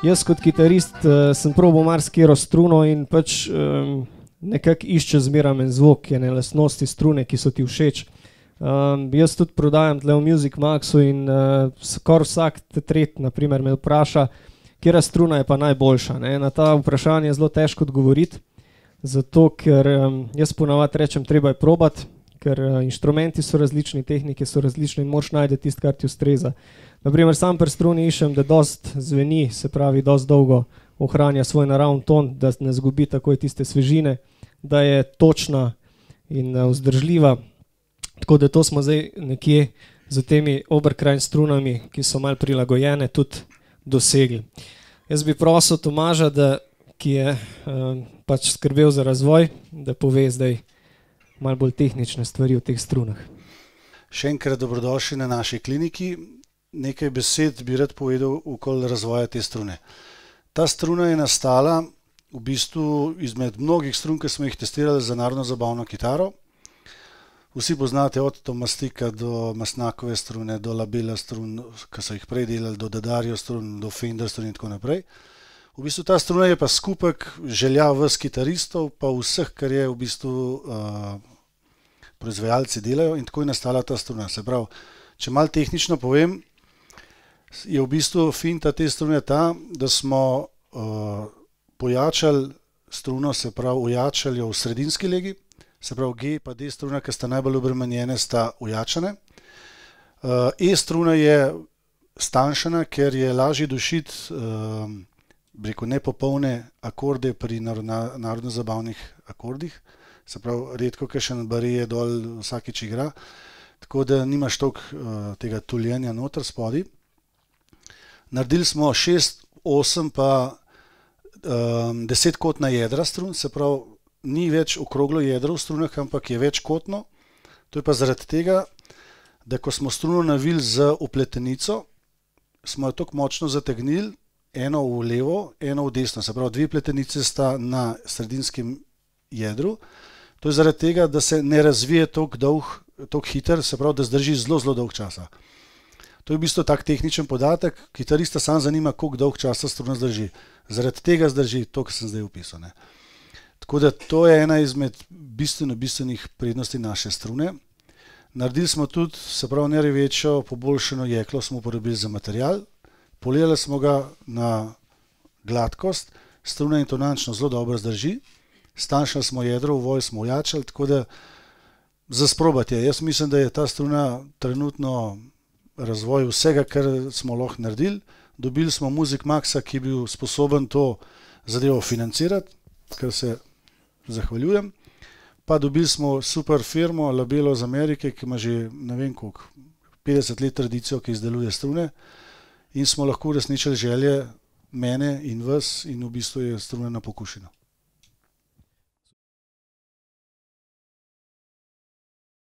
Jaz kot kitarist sem probal marsikatero struno in pač nekako išče zmeraj en zvok, ene lastnosti strune, ki so ti všeč. Jaz tudi prodajam tle v Music Maxu in skoraj vsak tretji na primer me vpraša, katera struna je pa najboljša, ne. Na ta vprašanje je zelo težko odgovoriti, zato ker jaz ponavadi rečem, treba je probati, ker inštrumenti so različni, tehnike so različne in moraš najti tisto, kar ti ustreza. Na primer, sam pri struni iščem, da dosti zveni, se pravi, dosti dolgo ohranja svoj naravni ton, da ne izgubi takoj tiste svežine, da je točna in vzdržljiva. Tako da to smo zdaj nekje z temi Oberkrajn strunami, ki so malo prilagojene, tudi dosegli. Jaz bi prosil Tomaža, ki je pač skrbel za razvoj, da pove zdaj malo bolj tehnične stvari o teh strunah. Še enkrat dobrodošli na naši kliniki. Nekaj besed bi rad povedal okoli razvoja te strune. Ta struna je nastala v bistvu izmed mnogih strun, ki smo jih testirali za narodno-zabavno kitaro. Vsi poznate od Tomastika do Masnakove strune, do Labella strun, ki so jih prej delali, do D'Addario strun, do Fender strun in tako naprej. V bistvu ta struna je pa skupek želja vas kitaristov, pa vseh, kar je v bistvu proizvajalci delajo, in tako je nastala ta struna. Se pravi, če malo tehnično povem, je v bistvu finta te strune ta, da smo pojačali struno, se pravi, ojačali jo v sredinski legi, se pravi, G pa D struna, ki sta najbolj obremenjene, sta ojačane. E struna je stanjšana, ker je lažje dušiti nepopolne akorde pri narodno-zabavnih akordih. Se pravi, redko kakšen barije dol vsakič igra, tako da nimaš toliko tega tuljenja noter spodaj. Naredili smo 6, 8 pa 10-kotna jedra strun, se pravi, ni več okroglo jedro v strunah, ampak je večkotno. To je pa zaradi tega, da ko smo struno navili z opletenico, smo jo tako močno zategnili, eno v levo, eno v desno. Se pravi, dve pletenice sta na sredinskem jedru. To je zaradi tega, da se ne razvije toliko hiter, se pravi, da zdrži zelo dolg časa. To je v bistvu tak tehničen podatek, kitarista sam zanima, koliko dolg časa struna zdrži. Zaradi tega zdrži to, kar sem zdaj opisal, ne. Tako da to je ena izmed bistvenih prednosti naše strune. Naredili smo tudi, se pravi, največjo poboljšano jeklo smo uporabili za material. Polirali smo ga na gladkost, struna intonančno zelo dobro zdrži. Stanjšali smo jedro, ovoj smo ojačali, tako da za sprobati je. Jaz mislim, da je ta struna trenutno razvoj vsega, kar smo lahko naredili. Dobili smo Music Maxa, ki je bil sposoben to zadevo financirati, kar se zahvaljujem. Pa dobili smo super firmo Labello iz Amerike, ki ima že ne vem koliko, 50 let tradicijo, ki izdeluje strune, in smo lahko uresničili želje mene in vas in v bistvu je struna na pokušino.